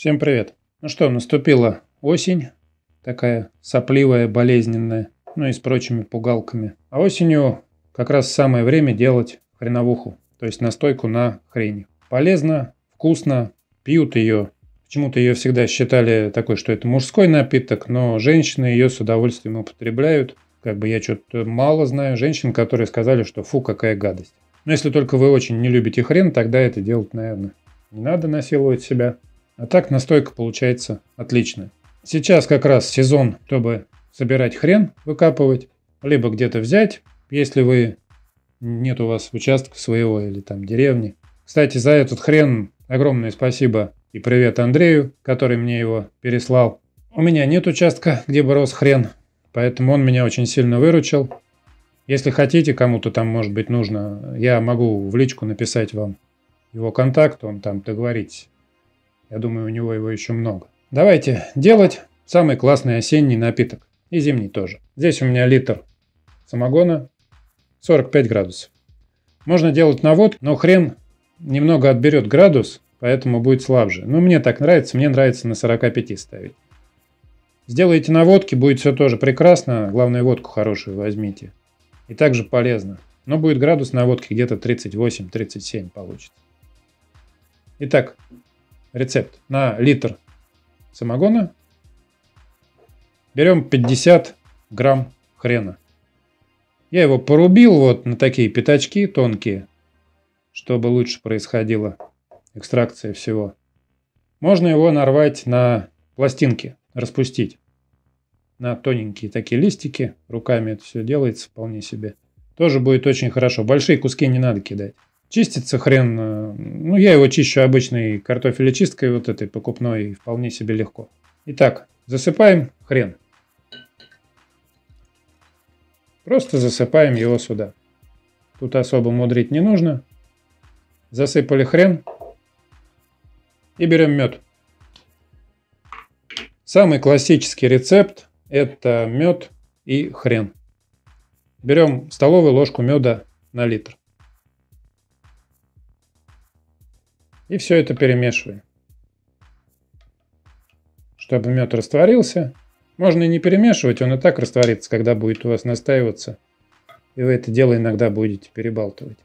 Всем привет. Ну что, наступила осень, такая сопливая, болезненная, ну и с прочими пугалками. А осенью как раз самое время делать хреновуху, то есть настойку на хрени. Полезно, вкусно, пьют ее. Почему-то ее всегда считали такой, что это мужской напиток, но женщины ее с удовольствием употребляют. Как бы я что-то мало знаю женщин, которые сказали, что фу, какая гадость. Но если только вы очень не любите хрен, тогда это делать, наверное, не надо насиловать себя. А так настойка получается отличная. Сейчас как раз сезон, чтобы собирать хрен, выкапывать, либо где-то взять, если нет у вас участка своего или там деревни. Кстати, за этот хрен огромное спасибо и привет Андрею, который мне его переслал. У меня нет участка, где бы рос хрен, поэтому он меня очень сильно выручил. Если хотите, кому-то там может быть нужно, я могу в личку написать вам его контакт, он там договоритесь. Я думаю, у него его еще много. Давайте делать самый классный осенний напиток. И зимний тоже. Здесь у меня литр самогона, 45 градусов. Можно делать на водке, но хрен немного отберет градус, поэтому будет слабже. Но мне так нравится, мне нравится на 45 ставить. Сделаете на водке, будет все тоже прекрасно. Главное, водку хорошую возьмите. И также полезно. Но будет градус на водке где-то 38-37 получится. Итак, рецепт. На литр самогона берем 50 грамм хрена. Я его порубил вот на такие пятачки тонкие, чтобы лучше происходила экстракция всего. Можно его нарвать на пластинки, распустить на тоненькие такие листики. Руками это все делается вполне себе. Тоже будет очень хорошо. Большие куски не надо кидать. Чистится хрен, ну я его чищу обычной картофелечисткой вот этой покупной, вполне себе легко. Итак, засыпаем хрен. Просто засыпаем его сюда. Тут особо мудрить не нужно. Засыпали хрен и берем мед. Самый классический рецепт – это мед и хрен. Берем столовую ложку меда на литр. И все это перемешиваем. Чтобы мед растворился. Можно и не перемешивать, он и так растворится, когда будет у вас настаиваться. И вы это дело иногда будете перебалтывать.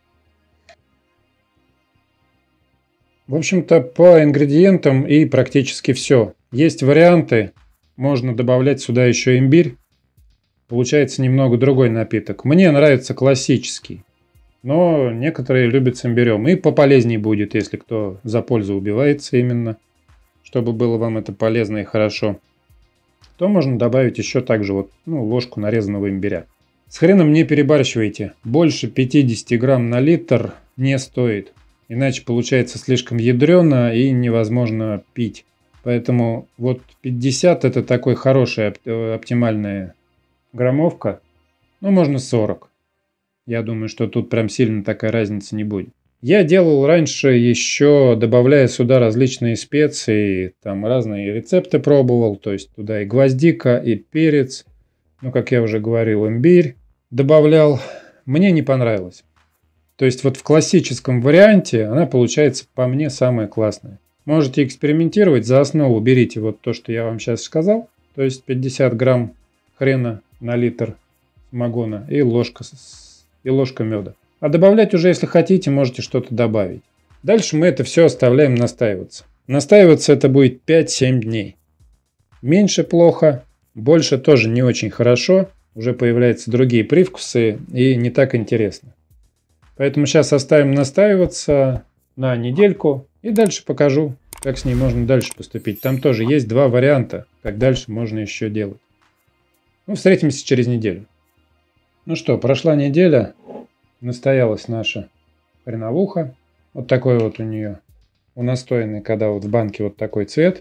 В общем-то, по ингредиентам и практически все. Есть варианты. Можно добавлять сюда еще имбирь. Получается немного другой напиток. Мне нравится классический. Но некоторые любят с имбирем. И пополезней будет, если кто за пользу убивается именно. Чтобы было вам это полезно и хорошо. То можно добавить еще также вот, ложку нарезанного имбиря. С хреном не перебарщивайте. Больше 50 грамм на литр не стоит. Иначе получается слишком ядрено и невозможно пить. Поэтому вот 50 это такой хорошая оптимальная граммовка. Ну, можно 40. Я думаю, что тут прям сильно такая разница не будет. Я делал раньше еще, добавляя сюда различные специи, там разные рецепты пробовал. То есть туда и гвоздика, и перец. Ну, как я уже говорил, имбирь добавлял. Мне не понравилось. То есть вот в классическом варианте она получается по мне самая классная. Можете экспериментировать, за основу берите вот то, что я вам сейчас сказал. То есть 50 грамм хрена на литр самогона и ложка меда. А добавлять уже, если хотите, можете что-то добавить. Дальше мы это все оставляем настаиваться. Настаиваться это будет 5-7 дней. Меньше плохо, больше тоже не очень хорошо. Уже появляются другие привкусы и не так интересно. Поэтому сейчас оставим настаиваться на недельку. И дальше покажу, как с ней можно дальше поступить. Там тоже есть два варианта, как дальше можно еще делать. Ну, встретимся через неделю. Ну что, прошла неделя. Настоялась наша хреновуха. Вот такой вот у нее унастоенный, когда вот в банке вот такой цвет.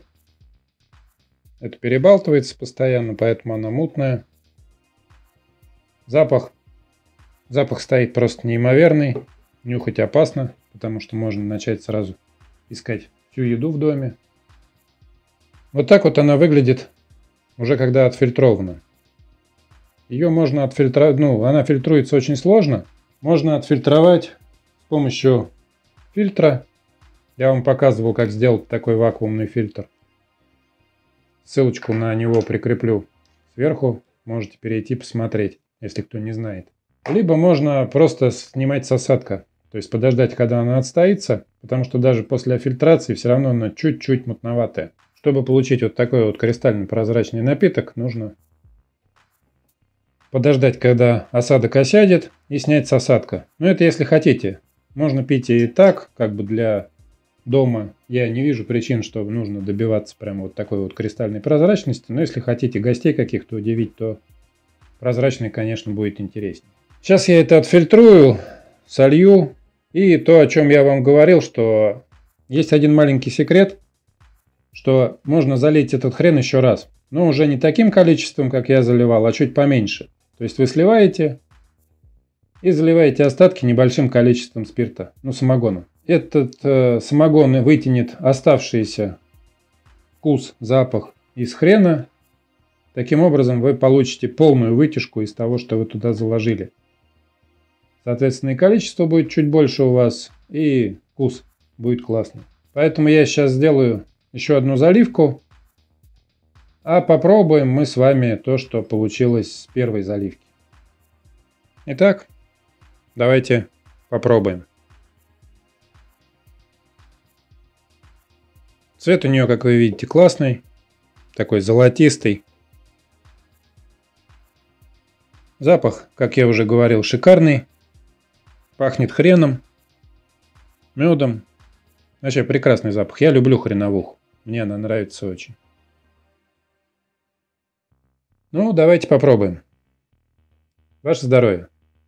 Это перебалтывается постоянно, поэтому она мутная. Запах стоит просто неимоверный. Нюхать опасно, потому что можно начать сразу искать всю еду в доме. Вот так вот она выглядит, уже когда отфильтрована. Ее можно отфильтровать, она фильтруется очень сложно. Можно отфильтровать с помощью фильтра Я вам показывал, как сделать такой вакуумный фильтр. Ссылочку на него прикреплю сверху. Можете перейти посмотреть, если кто не знает. Либо можно просто снимать с осадка. То есть подождать, когда она отстоится. Потому что даже после фильтрации все равно она чуть-чуть мутноватая. Чтобы получить вот такой вот кристально прозрачный напиток, нужно подождать, когда осадок осядет, и снять с осадка. Но это если хотите. Можно пить и так, как бы для дома. Я не вижу причин, что нужно добиваться прямо вот такой вот кристальной прозрачности. Но если хотите гостей каких-то удивить, то прозрачный, конечно, будет интереснее. Сейчас я это отфильтрую, солью. И то, о чем я вам говорил, что есть один маленький секрет, что можно залить этот хрен еще раз. Но уже не таким количеством, как я заливал, а чуть поменьше. То есть вы сливаете и заливаете остатки небольшим количеством спирта, самогона. Этот самогон вытянет оставшийся вкус, запах из хрена. Таким образом вы получите полную вытяжку из того, что вы туда заложили. Соответственно, и количество будет чуть больше у вас, и вкус будет классный. Поэтому я сейчас сделаю еще одну заливку. А попробуем мы с вами то, что получилось с первой заливки. Итак, давайте попробуем. Цвет у нее, как вы видите, классный. Такой золотистый. Запах, как я уже говорил, шикарный. Пахнет хреном, медом. Вообще прекрасный запах. Я люблю хреновуху. Мне она нравится очень. Ну, давайте попробуем. Ваше здоровье.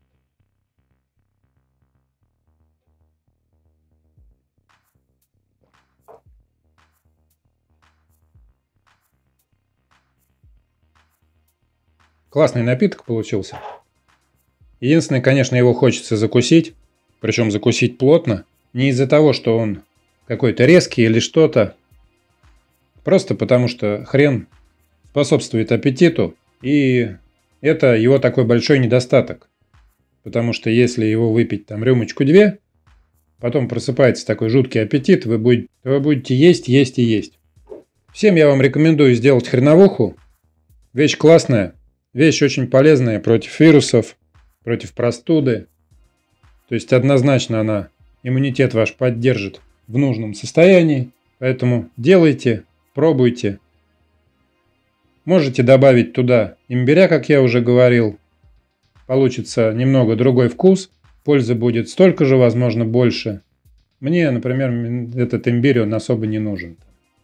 Классный напиток получился. Единственное, конечно, его хочется закусить. Причем закусить плотно. Не из-за того, что он какой-то резкий или что-то. Просто потому, что хрен способствует аппетиту. И это его такой большой недостаток. Потому что если его выпить там рюмочку-две, потом просыпается такой жуткий аппетит, вы будете есть, есть и есть. Всем я вам рекомендую сделать хреновуху. Вещь классная. Вещь очень полезная против вирусов, против простуды. То есть однозначно она иммунитет ваш поддержит в нужном состоянии. Поэтому делайте, пробуйте. Можете добавить туда имбиря, как я уже говорил. Получится немного другой вкус. Пользы будет столько же, возможно, больше. Мне, например, этот имбирь он особо не нужен.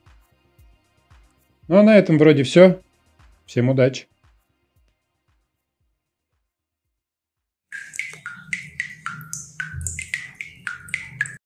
Ну а на этом вроде все. Всем удачи.